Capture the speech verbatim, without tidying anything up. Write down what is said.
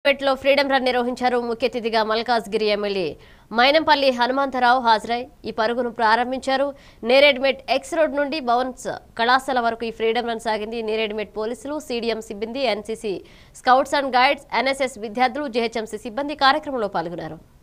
పెట్లో freedom run నిర్వహించారు. ముఖ్య అతిథిగా మల్కాజ్గిరి ఎమ్మెల్యే మైనంపల్లి హనుమంతరావు హాజరై ఈ పరుగును ప్రారంభించారు. నేరేడ్మెట్ ఎక్స్ రోడ్ నుండి భవన్స్ కళాశాల వరకు ఈ ఫ్రీడమ్ రన్ సాగింది. నేరేడ్మెట్ పోలీసులు, సీడీఎం సిబ్బంది, NCC scouts and guides, NSS విద్యార్థులు, జీహెచ్ఎంసీ సిబ్బంది కార్యక్రమంలో పాల్గొన్నారు.